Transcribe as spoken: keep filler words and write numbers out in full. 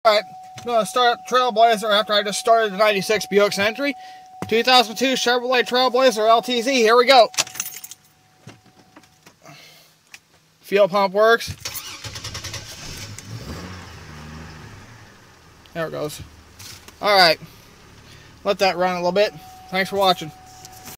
Alright, I'm going to start Trailblazer after I just started the ninety-six Buick Century. two thousand two Chevrolet Trailblazer L T Z. Here we go. Fuel pump works. There it goes. Alright. Let that run a little bit. Thanks for watching.